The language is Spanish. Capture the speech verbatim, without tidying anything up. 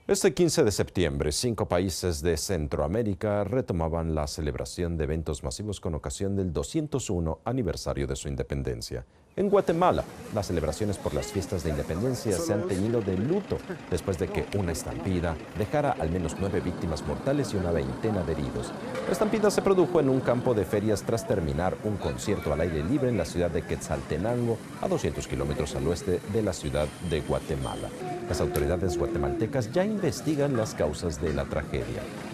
Este quince de septiembre, cinco países de Centroamérica retomaban la celebración de eventos masivos con ocasión del doscientos uno aniversario de su independencia. En Guatemala, las celebraciones por las fiestas de independencia se han teñido de luto después de que una estampida dejara al menos nueve víctimas mortales y una veintena de heridos. La estampida se produjo en un campo de ferias tras terminar un concierto al aire libre en la ciudad de Quetzaltenango, a doscientos kilómetros al oeste de la ciudad de Guatemala. Las autoridades guatemaltecas ya investigan las causas de la tragedia.